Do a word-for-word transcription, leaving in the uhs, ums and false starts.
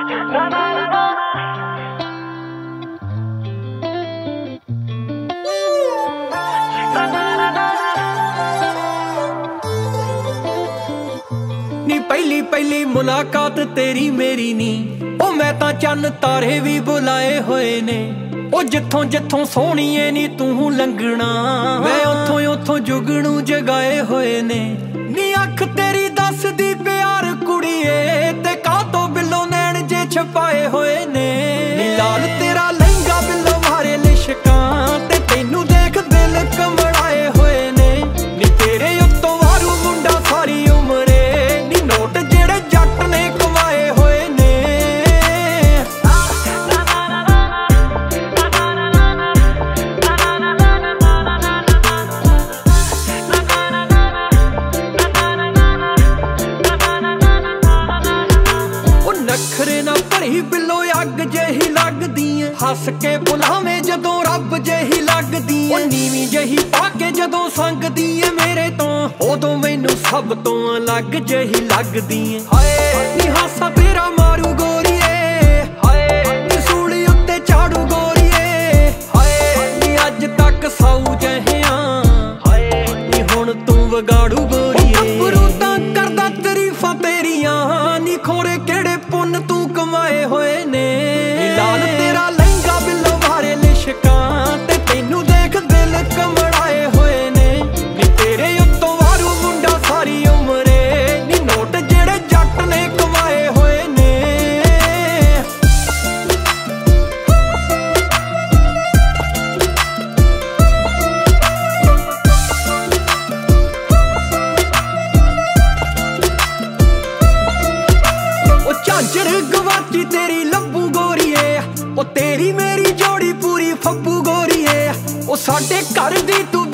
नी पहली पहली मुलाकात तेरी मेरी नी ओ मैं तां चन्न तारे भी बुलाए होए ने ओ जिथों जिथों सोहणीए नी तू लंघना मैं उथों उथों जुगनू जगाए होए ने नी अख तेरी दस दी प्यार कुड़िए ते कातों बिलो नैन जे छपाए होए ने नी लाल तेरा लहंगा बिलो मारे लिशकां ते तैनू देख दिल कमड़ाए होए ने नी तेरे उत्तों वारू मुंडा सारी उमरे नी नोट जेड़े जट ने कमाए होए ने नखरे ना भरी बिलो अग जही लगदी है हस के बुलावे जदों रब जही लगदी है नीवी जही पाके जदों संगदी है मेरे तो उदों मैनू सब तो अलग जही लगदी है हाय नी हासा तेरा मारू गोरीए हाय नी सूली उत्ते झाड़ू गोरीए हाय नी अज तक साऊ जहिया हाय नी हुण तू वगाड़ू गोरीए गभरू तां करदा तरीफां तेरियां नी खोरे केड़े पुन तू कमाए होए ने लाल तेरा लहंगा बिलो मारे लिशकां ते तैनू देख दिल कमड़ाए होए ने नी तेरे उत्तों वारू मुंडा सारी उमरे नी नोट जेड़े जट ने कमाए होए ने ओ झांझर गवाची तेरी लब्बू गोरीए ओ तेरी मेरी जोड़ी पूरी फब्बू गोरीए ओ साडे घर दी तू